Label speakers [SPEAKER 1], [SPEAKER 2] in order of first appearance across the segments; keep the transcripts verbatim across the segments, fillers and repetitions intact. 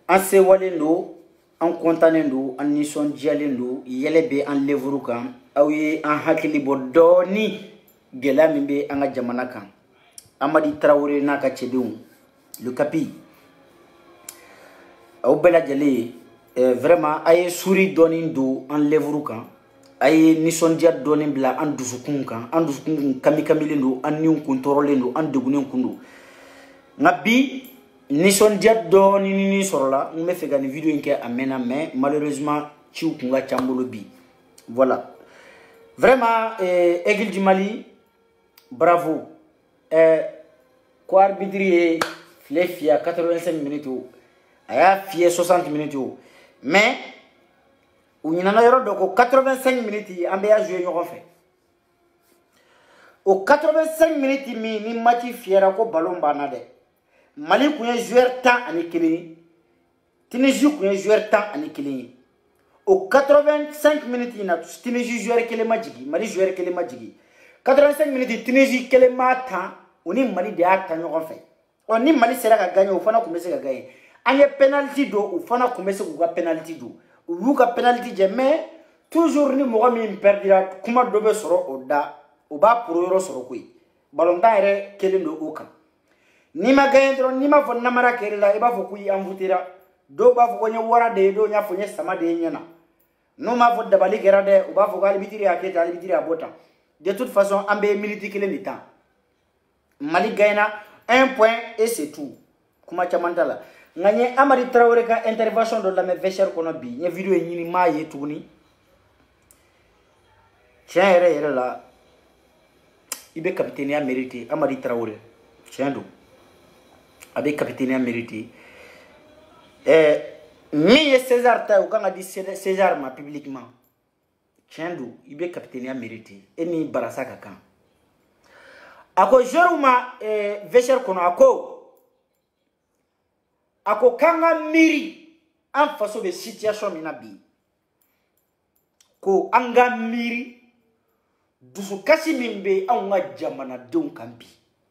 [SPEAKER 1] an sewalen do an kontanen do an nison jalen do yele be an levuru kan aw ye an hakili bo doni gela min be an ga jamana kan Amadi Traoré na ka cedum le capi aw bela jeli vraiment ay souri donin do an levuru kan ay nison dia donin bla an dusukun kan an dusukun kami kamilin do an niun contrôler do an degunen kundu ngabi nison dia donin ni sorola me fe gani vidéo nke amena mais malheureusement ciu kunga chambolo bi voilà vraiment eh, Aigle du Mali bravo eh ko arbitrier les fia quatre-vingt-cinq minutes aya fie soixante minutes mais ou ni nana yoro doko quatre-vingt-cinq minutes ambe a jouer ñoko fait au quatre-vingt-cinq minutes mi ni match fiera ko ballon bana de Mali ku joueur temps ani kili Tunisie ku joueur temps ani kili au quatre-vingt-cinq minutes ina Tunisie joueur kele majigi Mali joueur kele majigi quatre-vingt-cinq minutes Tunisie kele mata oni Mali de ata ñoko fait on ni Mali sera ka gagner o fana ku mese ka gagner anye penalty do o fana ku mese ku ga penalty do ou ka penalty jamais toujours ni mo mi perdira kuma do be soro o da o ba pour yoro soro koy ballon da ere kele ndo o kan ni ma gagner dron ni ma fo namara kere la e ba fo kuyi amvutira do ba fo ko nya wara de do nya fo nya sama de nyana no ma fo dabali gera de o ba fo gal bitiri aketa ali bitiri abota de toute façon ambe minute kele ni temps Mali gagne un point et c'est tout kuma chamandala nganye Amadi Traoré ka intervention de la me vesher kono bi nya vidéo ni ma ye tuguni tiens ere ere la ibe capitaine a mérité Amadi Traoré tiens do abe capitaine a mérité eh mi César ta ou kanga di César ma publiquement tiens do ibe capitaine a mérité et ni barasa ka kan ako joruma eh vesher kono ako ako kanga miri en façon de situation mina bi ko anga miri dusu kasi mimbe anga jamana don kambi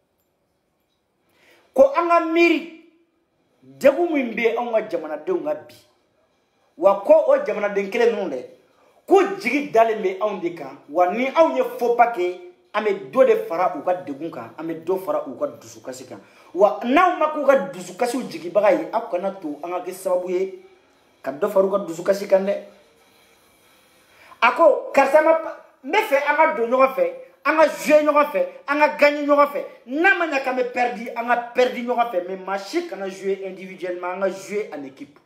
[SPEAKER 1] ko anga miri jabu mimbe anga jamana don ngabi wa ko o jamana den kele nonde ko jigi dalembe onde kan wa ni awye fo pake ame do de fara u ka degun kan ame do fara u ka dusu kasi kan wa naw maku ka dusu kasi jigi bagay akana to anga ke sababu ye ka do faru ka dusu kasi kan de ako karsama me fe anga do nyoga fe anga jouer nyoga fe anga gagner nyoga fe namanya ka me perdi anga perdi nyoga fe mais marché kana jouer individuellement anga jouer en équipe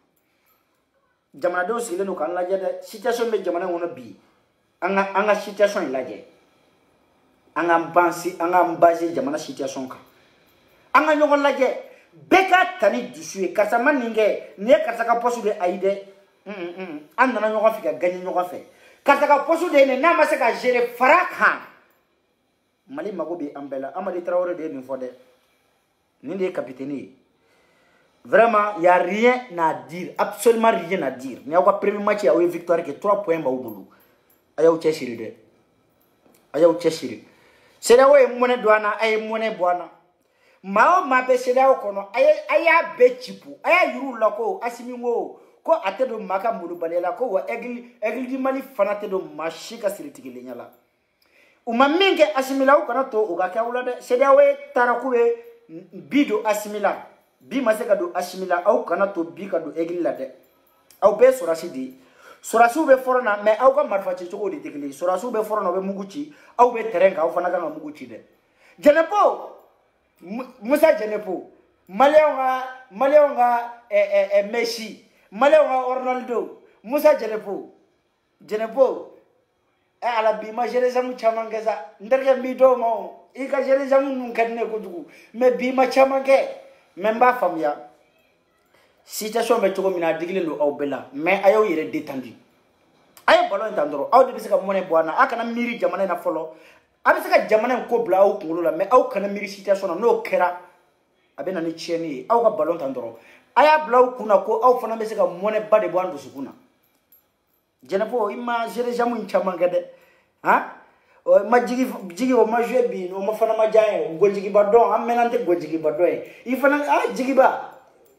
[SPEAKER 1] jamana do sile no kan la jade situation me jamana wona bi anga anga situation la jade anga mbansi anga mbaje jamana situation ka anga nyongo laje beka tani dusuye karsa maninge ne karsa ka posu de aide mm mm anda na nyongo fika gagner nyongo fe karsa ka posu de ne na mase ka gérer faraka Mali mago be ambela Amadi Traoré de ni fode ni de capitaine vraiment y a rien à dire absolument rien à dire ni akwa premier match ya victoire que trois points ba ubulu ayaw cheshiri de ayaw cheshiri Seda we mwone douana, aye mwone bwana. Mao mabe seda o kono, aye aya be chipu, aya yuru lako, asimingo, ko atedo maka mulu balela ko wa Aigle Aigle du Mali fanate do mashika siritikile nyala. Uma minge asimila o kana to o gaka ulade, seda we tarakuwe bido asimila, bi maseka do asimila au kana to bika do Aigle lade. Au be sorashidi. Sorasu be forona mais aw ka marfaci choko de tekli sorasu be forona be muguchi aw be terrain ka aw fana ka muguchi de Jenepo Musa Jenepo Malionga Malionga eh eh Messi Malionga Ronaldo Musa Jenepo Jenepo e ala bi ma jere jamu chamangeza nderge mi do mo e ka jere jamu nun kadne ko dugu mais bi ma chamange memba famia situation be choko mina digile no aw bela mais ayo yere détendu ayo ballon tandro aw de bisaka moné boana akana miri jamana na folo abisaka jamana ko bla aw kungulo la mais aw kana miri situation no kera abena ni cheni aw ka ballon tandro aya bla kuna ko aw fana bisaka moné bade bo andu sukuna Jenepo ima jere jamu nchamanga de ha ma jigi jigi o ma jebi no ma fana ma jaye go jigi ba don am menante go jigi ba do e ifana ah jigi ba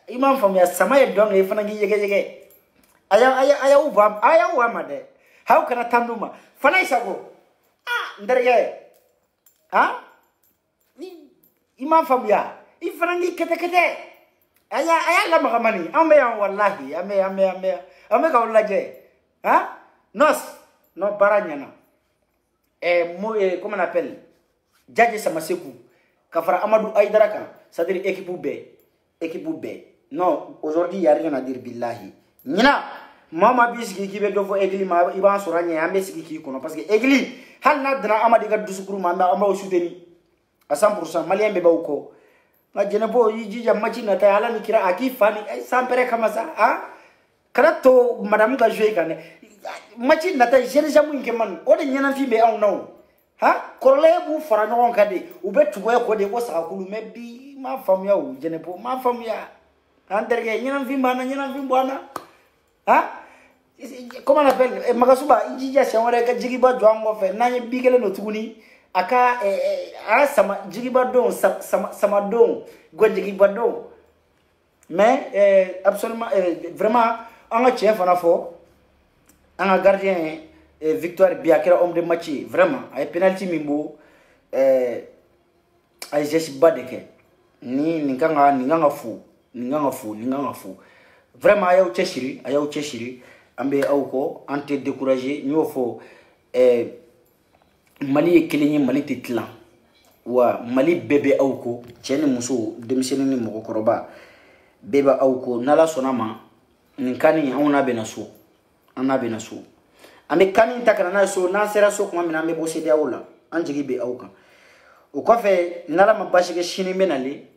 [SPEAKER 1] imam fam ya sama ya dong e fana ngi yege yege aya aya aya u bam aya u amade how kana tanduma fana isago ah ndarege ha ni imam fam ya i fana ngi kete kete aya aya la magamani ambe ya wallahi ambe ambe ambe ambe ka wallahi ha nos no baranyana eh mo eh, comment on appelle Djadji Samasekou Kafara Amadou Aïdaraka c'est-à-dire équipe B équipe B non aujourd'hui il y a rien à dire billahi nina mama biski ki be do fo egli ma iban suranye ambe siki ki kono parce que egli hal na dana amadi ga dusukuru ma amba o souteni à cent pour cent malien be bawko na jene bo yiji jam machi na ta hala ni kira aki fani sans pere kama ça hein karato madame ga jouer kan machi na ta jere jamu nke man o de nyana fi be aw naw ha korole bu fara nyon kade u be tugo ko de ko sa kulu me bi ma fam ya u jene bo ma fam ya anderge nyana fi bana nyana fi bana ha comment on appelle magasuba injija shanware ka jigiba jwango fe nanye bigele no tuguni aka a sama jigiba don sama sama don go jigiba don mais euh, absolument euh, vraiment on a chef fana fo un gardien euh, Victoire Biakera homme de match vraiment ay penalty mimbo euh ay jeshi badeke ni ninganga ninganga fu ninganga fu ninganga fu vraiment ayaw cheshiri ayaw cheshiri ambe awko ante décourager ñofo euh Mali kelenye Mali titlan wa Mali bébé awko tiene muso demiseni ni moko koroba bébé awko nala sonama ninkani awna benaso ana benaso ambe kani takana na so na sera so kuma mina ambe bosede awla anjigi be awka o ko fe nala mabashi ke shini menali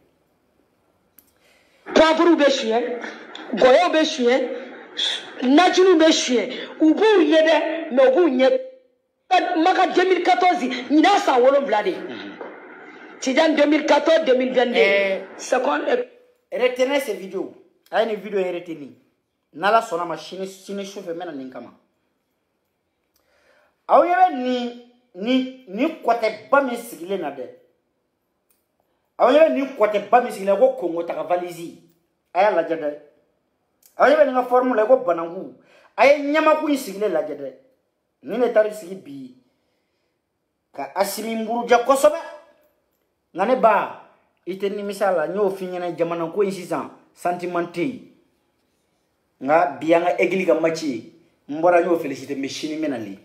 [SPEAKER 2] poivre be chien goyo be chien najunu be chien ubu yede no gu nye maka deux mille quatorze nina sa wolon blade ti dan deux mille quatorze deux mille vingt-deux
[SPEAKER 1] eh
[SPEAKER 2] second
[SPEAKER 1] retenez ces vidéos ay une vidéo retenir nala sona machine sine chauffe mena ninkama aw yebe ni ni ni kote ba mi sigile na de aw yebe ni kote ba mi sigile ko kongo ta valisi aya la jade aw yebe nga formule ko banangu ay nyama ku sigile la jade ni ne tari sigi bi ka asimi mburu ja kosobe ngane ba ite ni misala nyo finyana jamana ko insistant sentimenté nga bianga egli ga machi mbora nyo féliciter machine menali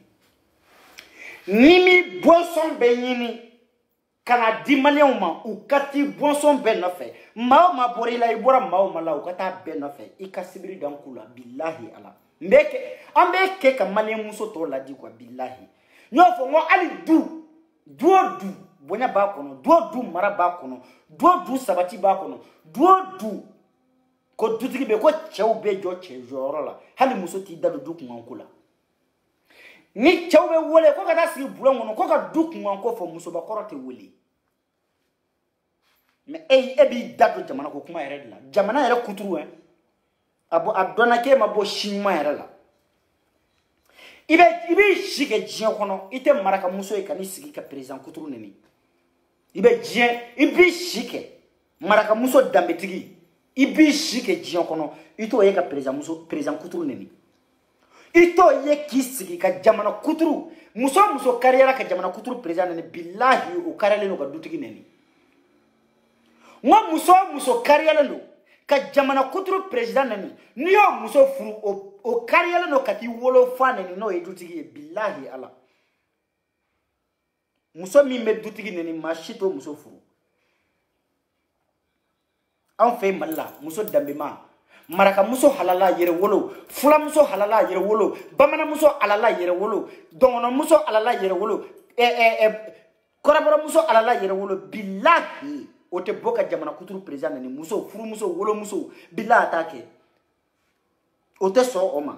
[SPEAKER 1] nimi boisson benyini kana di malien ma ou kati boisson ben na fe ma ma bori la ibora ma ma la ou kata ben na fe ikasibiri dan kula billahi ala mbeke ambeke ka malien muso to la di kwa billahi nyo fo ngo ali du duo du bonya ba kono duo du mara ba kono duo du sabati ba kono duo du ko dutigi be ko chew be jo che joro la hali muso ti dadu du kunkula ni chew be wole ko ka dasi bulo ngono ko ka du kunko fo muso ba korote wole mais ey ebi dadu jamana ko kuma yere la jamana yere kuturu hein abo adona ke mabo shima yere la ibe ibe shike jien kono ite maraka muso e kani sigi ka president kuturu neni ibe jien ibe shike maraka muso dambetigi ibi shike jien kono ito ye ka president muso president kuturu neni ito ye kisigi ka jamana kuturu muso muso carrière ka jamana kuturu president neni billahi o carrière no ka dutigi neni ngo muso muso carrière no ka jamana kuturu president neni niyo muso furu o, o carrière no kati wolo fa neni no e dutigi billahi ala muso mi me dutigi neni mashito muso furu an fe malla muso dambe ma maraka muso halala yere wolo fula muso halala yere wolo bamana muso alala yere wolo dongono muso alala yere wolo e e e korabora muso alala yere wolo billahi o te boka jamana kuturu president ni muso furu muso wolo muso billahi atake o te so oma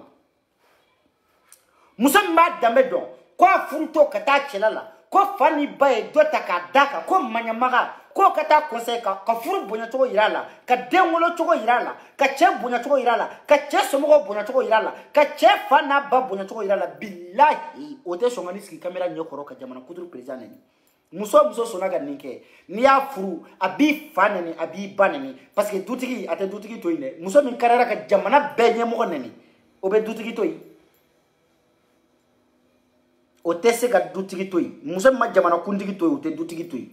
[SPEAKER 1] muso ma dambe don ko furu to kata chelala ko fani baye dota ka daka ko manyamaga ko kata conseil ka ka furu bonya to irala ka dengolo to irala ka che bonya to irala ka che somo bonya to irala ka che fana ba bonya to irala billahi o te songani ski camera nyokoro ka jamana kudru president ni muso muso sona ka nin kɛ n'i y'a furu a b'i fa nɛni a b'i ba nɛni parce que dutigi a tɛ dutigi to yen dɛ muso min kariya ka jamana bɛɛ ɲɛmɔgɔ nɛni o bɛ dutigi to yen o tɛ se ka dutigi to yen muso min ma jamana kuntigi to yen o tɛ dutigi to yen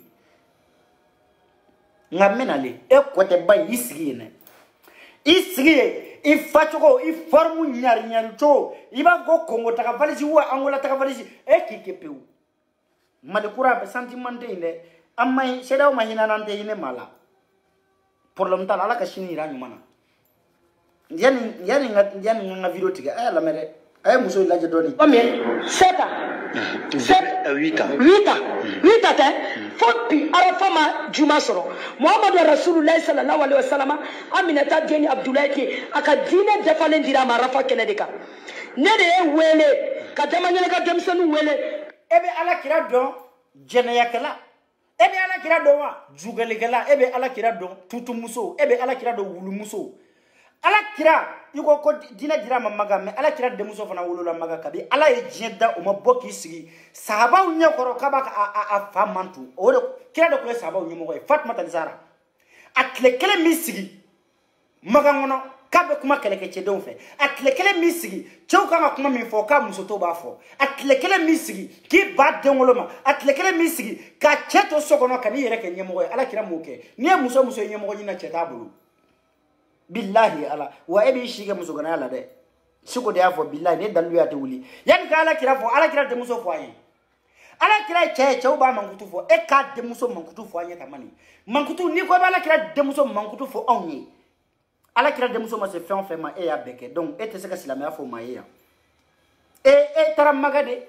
[SPEAKER 1] nka n bɛna le e kɔ tɛ ba ye i sigi yen dɛ i sigi yen i fa cogo i forme ɲari ɲari cogo i b'a fɔ ko Congo taga valise ou Angola taga valise e k'i kɛ pewu Mali kura bɛ sentiment tɛ yen dɛ an ma ɲi C E D E A O ma hinɛ n'an tɛ hinɛ maa la problème t'a la Ala ka sini yira ɲuman na yanni yanni n ka yanni n ka video tigɛ a y'a lamɛn dɛ a ye muso in lajɛ dɔɔni.
[SPEAKER 2] Combien? sept ans. sept huit ans. huit ans. huit ans tɛ fo bi arafa ma juma sɔrɔ Muhammadu Rasulullah sallallahu alaihi wasallam Aminata den Abdoulaye ke a ka diinɛ dafalen dira a ma arafa kɛnɛ de kan ne de ye wele ka dama ɲɛnɛ ka denmisɛnninw wele.
[SPEAKER 1] E bɛ Ala kira dɔn jɛnɛyakɛla e bɛ Ala kira dɔn wa jugalikɛla e bɛ Ala kira dɔn tutumuso e bɛ Ala kira dɔn wulumuso Ala kira i ko ko diinɛ dira ma maga mais Ala kira denmuso fana wolola maga kabi Ala ye diɲɛ da o ma bɔ k'i sigi sahabaw ɲɛkɔrɔ k'a b'a a a fa mantu o de kira de tun ye sahabaw ɲɛmɔgɔ ye Fatumata Zahra a tile kelen min sigi Magan kɔnɔ k'a bɛ kuma kɛlɛkɛcɛdenw fɛ a tile kelen min sigi cɛw kan ka kuma min fɔ k'a muso to b'a fɔ a tile kelen min sigi k'i ba den wolo ma a tile kelen min sigi k'a cɛ to so kɔnɔ ka n'i yɛrɛ kɛ ɲɛmɔgɔ ye Ala kira m'o kɛ n'i ye muso muso ye ɲɛmɔgɔ ɲini cɛ t'a bolo billahi ala wa e b'i si kɛ muso ganaya la dɛ siko de y'a fɔ billahi ne dalu ya tɛ wuli yanni ka Ala kira fɔ Ala kira denmuso fɔ a ye Ala kira ye cɛ ye cɛw b'a mankutu fɔ e k'a denmuso mankutu fɔ an ye tamani mankutu n'i ko i bɛ Ala kira denmuso mankutu fɔ anw ye Ala kira denmuso ma se fɛn o fɛn ma e y'a bɛɛ kɛ donc e tɛ se ka silamɛya fɔ maa ye yan e e taara maga de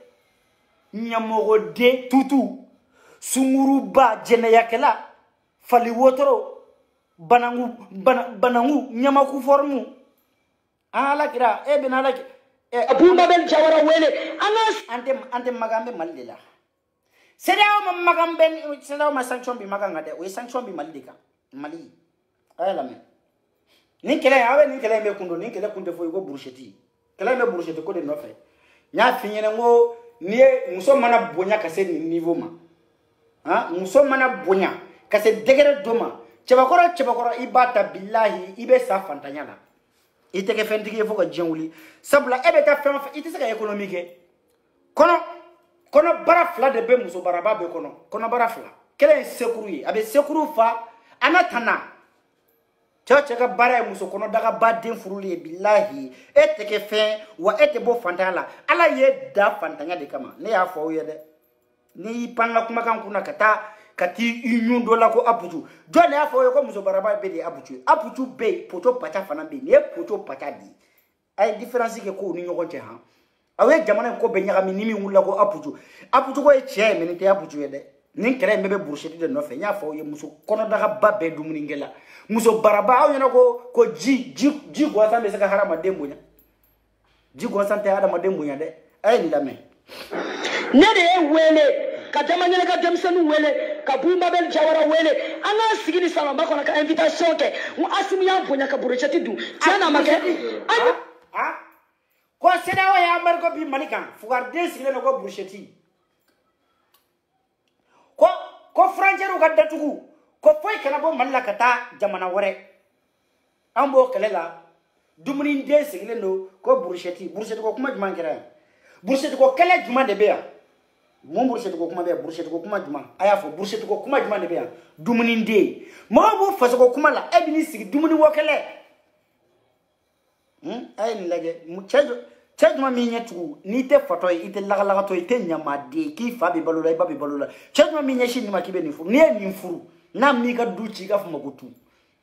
[SPEAKER 1] ɲɛmɔgɔden tutu sunguruba jɛnɛyakɛla fali wotoro banangu banangu ɲamaku formu Ala kira e bɛna Ala
[SPEAKER 2] Abu Mabel Jawara wele
[SPEAKER 1] ante ante maga an bɛ Mali de la C E D E A O ma maga an bɛ C E D E A O ma sanction bi maga n kan dɛ o ye sanction bi Mali de kan Mali a y'a lamɛn nin kɛlɛ in a bɛ nin kɛlɛ in bɛ kun don nin kɛlɛ kun tɛ foyi ko burusiɛti kɛlɛ in bɛ burusiɛti ko de nɔfɛ n y'a f'i ɲɛna n ko n'i ye muso mana bonya ka se nin niveau ma han muso mana bonya ka se degré dɔ ma cɛbakɔrɔ cɛbakɔrɔ i b'a ta billahi i bɛ sa fantanya la i tɛ kɛ fɛntigi ye fo ka diɲɛ wuli sabula e bɛ taa fɛn o fɛn i tɛ se ka économie kɛ kɔnɔ kɔnɔ bara fila de bɛ muso baraba bɛɛ kɔnɔ kɔnɔ bara fila kelen ye sekuru ye a bɛ sekuru fa a na tana cɛ cɛ ka baara ye muso kɔnɔ daga ba den furuli ye billahi e tɛ kɛ fɛn wa e tɛ bɔ fantanya la Ala ye da fantanya de kama ne y'a fɔ aw ye dɛ n'i pan ka kumakan kunna ka taa ka t'i ɲun dɔ la ko aputu jɔn de y'a fɔ aw ye ko muso baraba bɛɛ de ye aputu ye aputu bɛ yen poto paca fana bɛ yen nin ye poto paca de ye a ye différence kɛ kow ni ɲɔgɔn cɛ han aw ye jamana in ko bɛɛ ɲagami ni min wulila ko aputu aputu ko ye tiɲɛ ye mais nin tɛ aputu ye dɛ nin kɛlɛ in bɛɛ bɛ burusiɛti de nɔfɛ n y'a fɔ aw ye muso kɔnɔdaga ba bɛɛ dumunikɛla muso baraba aw ɲɛna ko ko ji ji ji gansan bɛ se ka hadamaden bonya ji gansan tɛ hadamaden bonya dɛ a ye nin lamɛn
[SPEAKER 2] ne de ye wele ka dama ɲɛnɛ ka denmisɛnninw wele ka Bu Mabel Jawara wele an k'an sigi ni salonba kɔnɔ ka invitation kɛ n ko Asimu y'an bonya ka burusiɛti dun tiɲɛ na a ma kɛ
[SPEAKER 1] ko C E D E A O ye embargo bi Mali kan fugariden sigilen don ko burusiɛti ko ko frontière ka datugu ko foyi kana bɔ Mali la ka taa jamana wɛrɛ an b'o kɛlɛ la dumuniden sigilen don ko burusiɛti burusiɛti ko kuma jumɛn kɛra yan burusiɛti ko kɛlɛ jumɛn de bɛ yan mun burusiɛti ko kuma bɛ yan burusiɛti ko kuma jumɛn a y'a fɔ burusiɛti ko kuma jumɛn de bɛ yan dumuniden mɔgɔw b'u faso ko kuma la e bɛ n'i sigi dumuni ko kɛlɛ a ye nin lajɛ cɛ cɛ jumɛn min ɲɛ tugu n'i tɛ fatɔ ye i tɛ lagalagatɔ ye i tɛ ɲamaden ye k'i fa bɛ balo la i ba bɛ balo la cɛ jumɛn min ɲɛsin nin ma k'i bɛ nin furu n'i ye nin furu n'a m'i ka du ci i ka fɔ ma ko tu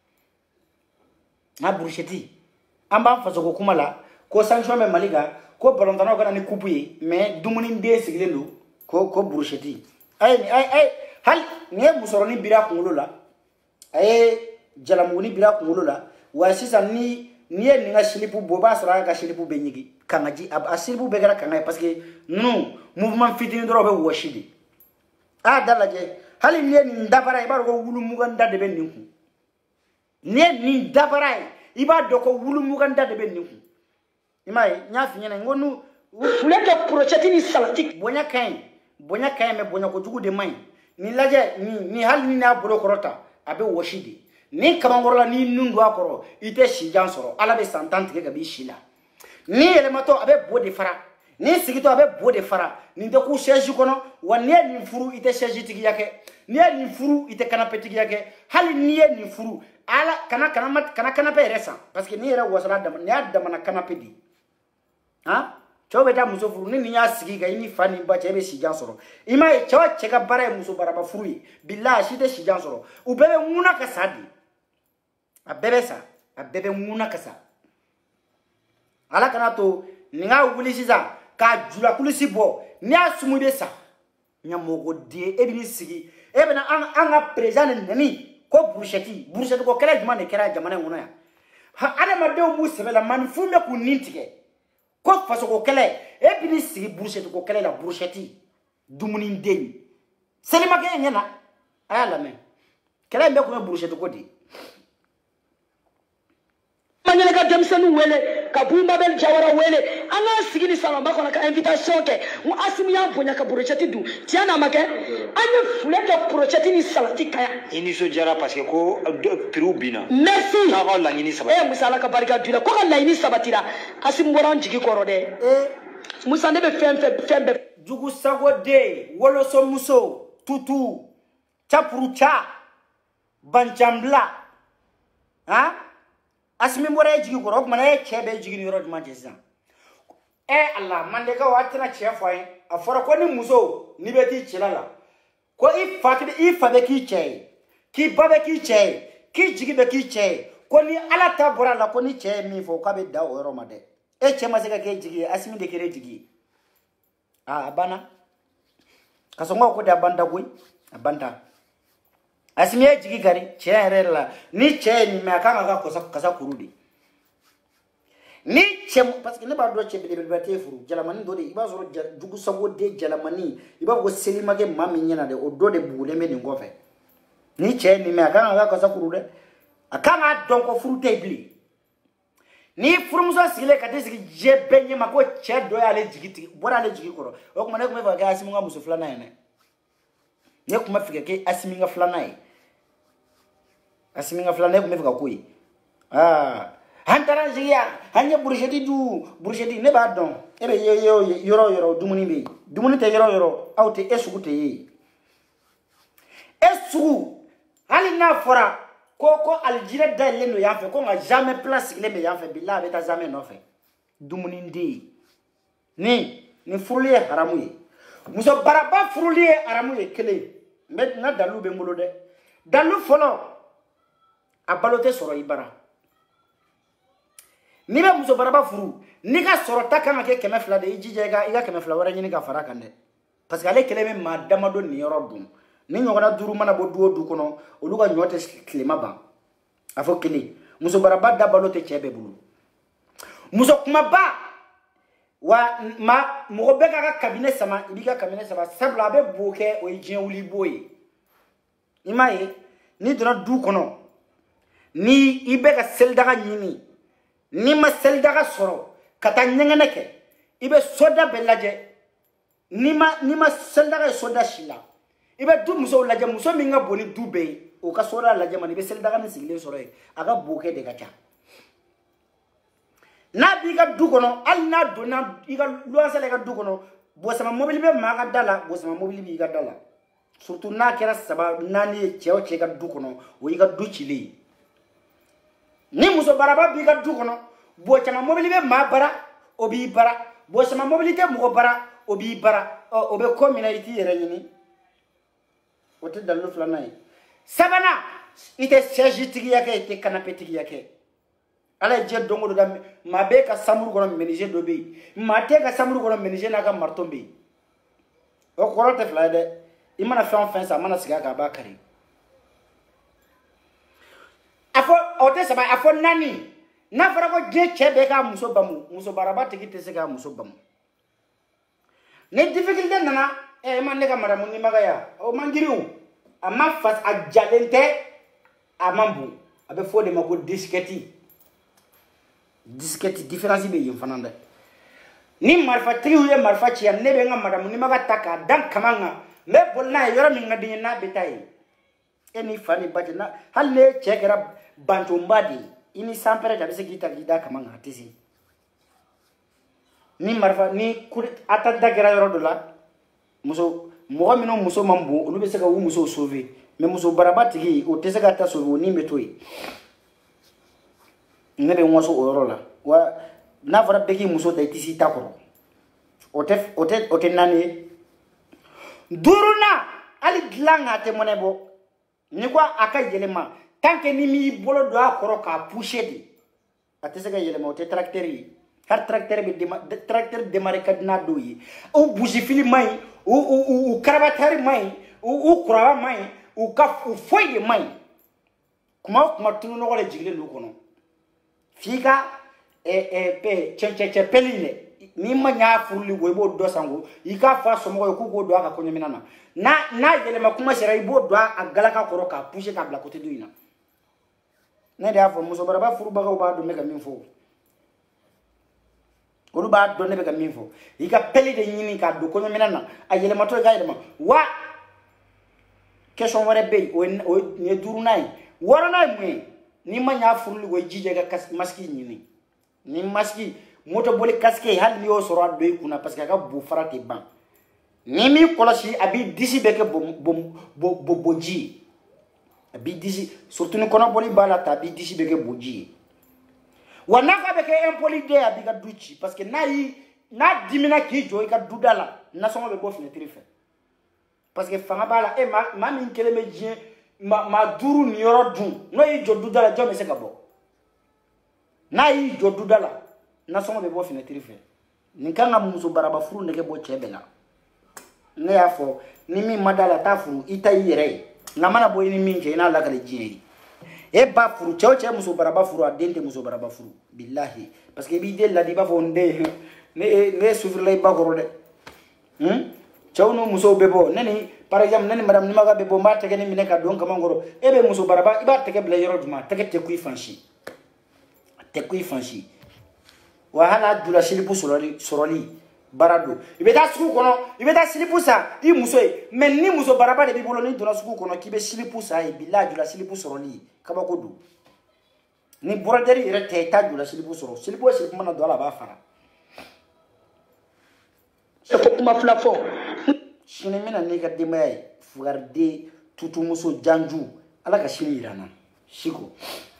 [SPEAKER 1] nka burusiɛti an b'an faso ko kuma la ko sanction bɛ Mali kan ko balontannaw ka na ni coupe ye mais dumuniden sigilen don ko ko burusiɛti a ye a ye hali nin ye musɔrɔnin biri a kunkolo la a ye jalamuguni biri a kunkolo la wa sisan ni n'i ye nin ka silipu bɔ i b'a sɔrɔ a ka silipu bɛ ɲigi kanga ji a silipu bɛɛ kɛra kanga ye parce que ninnu mouvement fitinin dɔrɔn bɛ wɔsi de a y'a da lajɛ hali n'i ye nin dabara ye i b'a dɔn ko wulumuganda de bɛ nin kun n'i ye nin dabara ye i b'a dɔn ko wulumuganda de bɛ nin kun i m'a ye n y'a f'i ɲɛna n ko n'u
[SPEAKER 2] fule kɛ burusiɛti ni salati
[SPEAKER 1] bonya ka ɲi bonya ka ɲi mais bonya kojugu de man ɲi ni lajɛ ni ni hali ni n'a bolo kɔrɔta a bɛ wɔsi de ni kabankɔrɔla ni nun don a kɔrɔ i tɛ sijan sɔrɔ ala bɛ san tan tigɛ ka b'i si la ni yɛlɛmatɔ a bɛ bo de fara ni sigitɔ a bɛ bo de fara nin tɛ ku sɛji kɔnɔ wa n'i ye nin furu i tɛ sɛji tigiya kɛ n'i ye nin furu i tɛ kanape tigiya kɛ hali n'i ye nin furu ala kana kana kana kanape yɛrɛ san parce que n'i yɛrɛ wasala dama n'i y'a damana kanape di han cɛw bɛ taa muso furu ni nin y'a sigi ka i ni fa ni ba cɛ bɛ sijan sɔrɔ i m'a ye cɛw cɛ ka baara ye muso baraba furu ye bilahi si tɛ sijan sɔrɔ u bɛɛ bɛ ŋuna ka sa de a bɛɛ bɛ sa a bɛɛ bɛ ŋuna ka sa ala kana to nin ka wuli sisan k'a jula kulisi bɔ n'i y'a sumu i bɛ sa ɲamɔgɔden e bɛ n'i sigi e bɛ na an an ka perezan de nɛni ko burushɛti burushɛti ko kɛlɛ jumɛn de kɛra jamana in kɔnɔ yan adamadenw b'u sɛbɛ la manifin bɛ k'u nin tigɛ ko fasoko kɛlɛ e bɛ n'i sigi burushɛti ko kɛlɛ la burushɛti dumuni den selimakɛ in ɲɛna a y'a lamɛn kɛlɛ in bɛɛ tun ye burushɛti ko de ye.
[SPEAKER 2] Manyele ka demsenu wele ka Bumba Bel Jawara wele anga sigi ni salamba kona ka invitation ke mu asimu ya bonya ka brocheti du tiana make anya fule ka brocheti ni salati kaya
[SPEAKER 3] ini so jara parce que ko piru bina
[SPEAKER 2] merci
[SPEAKER 3] ka ko la ngini sabati
[SPEAKER 2] eh musala ka barika dula ko ka la ngini sabatira asimu boran jigi koro de eh musa ne be fem fem be
[SPEAKER 1] jugu sago de wolo so muso tutu chapurucha banchambla ha asimi mbora jigi koro kuma na chebe jigi ni rod manchester eh allah mande ka watina chefo ai afora ko ni muso ni beti chilala ko i fakide i fabe ki che ki babe ki che ki jigi be ki che ko ni ala ta bora la ko ni che mi fo ka be da o ro made e che masika ke jigi asimi de kere jigi ah bana kasongo ko da banda gui banda asimi e jigi gari chere la ni che ni me akanga ka kosa kasa kurudi ni che parce que ne ba do che be be bate furu jalamani do de iba zoro jugu sago de jalamani iba go selima ke mami nyina de odo de bule me ni ngofe ni che ni me akanga ka kosa kurude akanga don ko furu te bli ni furu muso sigile ka te sigi je benye mako che do ya le jigi bora le jigi koro o kuma ne kuma fa ga asimi nga muso flana ene ne kuma fika ke asimi nga flana e asimi nga flana e kuma fika koyi ah hantara jiya hanye burshedi du burshedi ne ba don ebe yo yo yoro yoro dumuni be dumuni te yoro yoro awte esugu te yi esugu hali na fora ko ko aljira dalle no yafe ko nga jamais place ile me yafe billahi beta jamais no fe dumuni ndi ni ni furuliye haramu yi muso baraba furuliye haramu yi kele me na dalu be ngolo de dalu folo abalote soro ibara ni be muso baraba furu ni ka soro ta kan ke kɛmɛ fila de ijije ga iga kɛmɛ fila wara ɲini ka fara kan de parce que ale kele me ma damado ni yɔrɔ dun ni ɲɔgɔnna duru mana bɔ duo du kɔnɔ olu ka ɲɔ tɛ tilema ban a fɔ kele muso baraba da balo tɛ cɛ bɛɛ bolo muso kumaba wa ma mɔgɔ bɛɛ ka ka kabine sama i b'i ka kabine sama sabula a bɛ bo kɛ o ye diɲɛ wuli bo ye i m'a ye ni donna du kɔnɔ ni i bɛ ka selidaga ɲini ni ma selidaga sɔrɔ ka taa ɲɛgɛnɛ kɛ i bɛ soda bɛɛ lajɛ ni ma ni ma selidaga ye soda si la i bɛ du musow lajɛ muso min ka bon ni du bɛɛ ye o ka soda lajɛ man i bɛ selidaga ni sigilen sɔrɔ yen a ka bo kɛ de ka ca n'a b'i ka du kɔnɔ hali n'a donna i ka luwanse la i ka du kɔnɔ bɔsama mobili bɛ maa ka da la bɔsama mobili b'i ka da la surtout n'a kɛra saba naani ye cɛ o cɛ ka du kɔnɔ o y'i ka du cilen ye ni muso baraba b'i ka du kɔnɔ bo caman mobili bɛ maa bara o b'i bara bo caman mobili tɛ mɔgɔ bara o b'i bara o bɛ ko min na i t'i yɛrɛ ɲini o tɛ dalilu filanan ye sabanan i tɛ sɛji tigiya kɛ i tɛ kanape tigiya kɛ ala ye diɲɛ don o don da maa bɛ ka samuru kɔnɔ menuisier dɔ bɛ yen maa tɛ ka samuru kɔnɔ menuisier n'a ka marteau bɛ yen o kɔrɔ tɛ fila ye dɛ i mana fɛn o fɛn san a mana sigi a kan a b'a kari a fɔ o tɛ saba a fɔ naani n'a fɔra ko diɲɛ cɛ bɛɛ k'a muso bamu muso baraba tigi tɛ se k'a muso bamu ni difficulté nana ɛ e ma ne ka madamu nimagaya o man girin a ma fa a jalen tɛ a man bon a bɛ fɔ o de ma ko disquette disquette différence bɛ yen fana dɛ ni marifa tigiw ye marifa ci yan ne bɛ n ka madamu nimaga ta k'a dan kama kan mais bolna yoro min ngadi na betay eni fani bati na halle chekera bantu mbadi ini sampere ta bise kita gida kama ngatisi ni marfa ni atanda gera yoro dola muso mo mino muso mambu olu be seka wu muso sauver mais muso barabati gi o teseka ta sauver ni metoyi ne be ngoso o yoro la wa na fara beki muso ta tisi takoro ote ote ote nani duruna ali glanga te monebo ni kwa aka yelema tanke ni mi bolo do akoro ka pusher di atese ga yelema ote tracteur yi har tracteur be de tracteur démarrer kadna do yi o bougi fili mai o o o karabatari mai o o kurawa mai o ka o foi de mai kuma kuma tunu no wala jigle no kono fika e e pe chenche che peline ni ma nya furli go bo do sango ika fa so mo ko go do aka konyo minana na na yele ma kuma sera ibo do agala ka koro ka pushe ka bla côté do ina na dia fo muso baraba furu ba ko ba do meka min fo ko ba do ne meka min fo ika peli de nyini ka do konyo minana a yele ma to ga yele ma wa question wore be o ne duru nay woro nay mu ni ma nya furli go jije ga maski nyini ni maski moto boli casque hal ni o soro do kuna parce que ka bu farate ban ni mi kolosi abi disi beke bom bom bo boji abi disi surtout ni kono boli bala ta abi disi beke boji wana ka beke impoli de abi ka duchi parce que na yi na dimina ki jo ka dudala na so be bo fenêtre fe parce que fanga bala e ma ma min kele me jien ma ma duru ni yoro dun no yi jo dudala jo me se ka bo na yi jo dudala na songo be bo fenêtre fe ni kanga muso baraba furu ndeke bo chebela ne yafo ni mi madala ta furu ita yire na mana bo ni minje ina la kale jiri e ba furu chao che muso baraba furu adente muso baraba furu billahi parce que bi de la di ba fonde ne ne souffrir lay ba ko de hm chao no muso bebo nani par exemple nani madame ni maga bebo ma tege ni mineka don kama ngoro e be muso baraba iba tege bla yoro duma tege te kuy fanshi te kuy fanshi wahala dula silipu soroli soroli barado ibeta suku kono ibeta silipu sa i muso e men ni muso baraba de bibolo ni dula suku kono kibe silipu sa e bila dula silipu soroli kaba ko du ni broderi ire teta dula silipu soro silipu silipu mana dola ba fara
[SPEAKER 2] e ko kuma flafon
[SPEAKER 1] shine mina ni ka demay fugarde tutu muso janju ala ka shini irana shiko